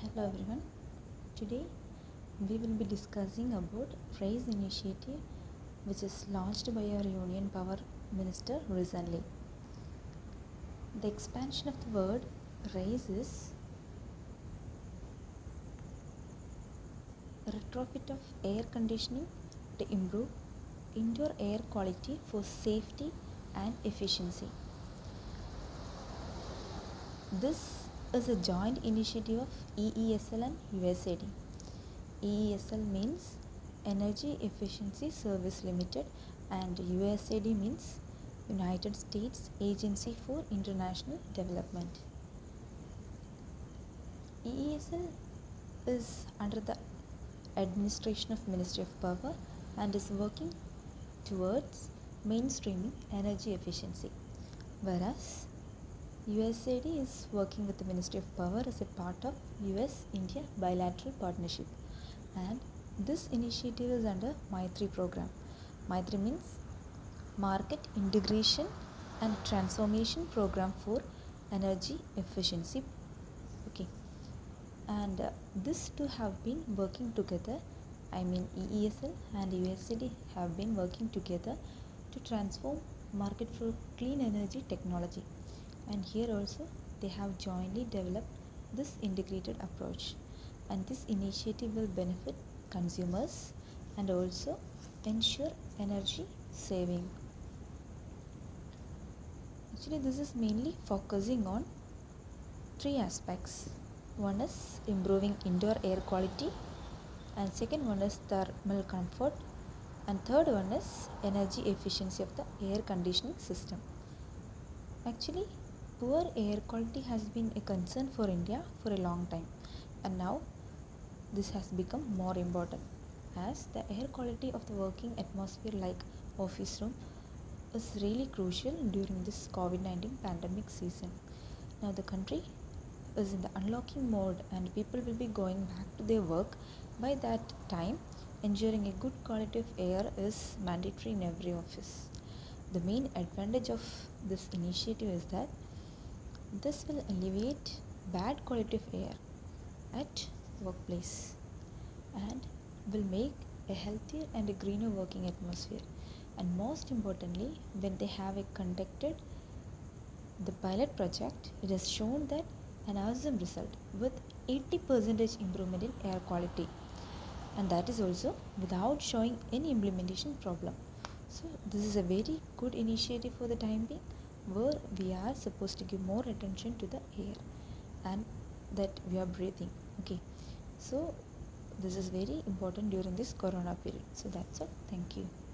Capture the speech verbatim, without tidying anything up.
Hello everyone. Today we will be discussing about RAISE initiative, which is launched by our Union Power Minister recently. The expansion of the word RAISE is a retrofit of air conditioning to improve indoor air quality for safety and efficiency. This is a joint initiative of E E S L and U S A D. E E S L means Energy Efficiency Service Limited and U S A D means United States Agency for International Development. E E S L is under the administration of Ministry of Power and is working towards mainstreaming energy efficiency, whereas U S A D is working with the Ministry of Power as a part of U S India bilateral partnership, and this initiative is under Maitri program. Maitri means Market Integration and Transformation Program for Energy Efficiency. Okay, and uh, these two have been working together. I mean E E S L and U S A D have been working together to transform market for clean energy technology. And here also they have jointly developed this integrated approach, and this initiative will benefit consumers and also ensure energy saving. Actually, this is mainly focusing on three aspects. One is improving indoor air quality, and second one is thermal comfort, and third one is energy efficiency of the air conditioning system. Actually, poor air quality has been a concern for India for a long time, and now this has become more important as the air quality of the working atmosphere like office room is really crucial during this COVID nineteen pandemic season. Now the country is in the unlocking mode and people will be going back to their work. By that time, ensuring a good quality of air is mandatory in every office. The main advantage of this initiative is that this will alleviate bad quality of air at workplace and will make a healthier and a greener working atmosphere. And most importantly, when they have conducted the pilot project, it has shown that an awesome result with eighty percent improvement in air quality, and that is also without showing any implementation problem. So this is a very good initiative for the time being, where we are supposed to give more attention to the air and that we are breathing. Okay, so this is very important during this corona period. So that's all. Thank you.